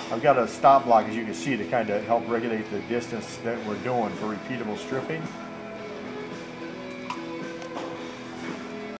I've got a stop block, as you can see, to kind of help regulate the distance that we're doing for repeatable stripping.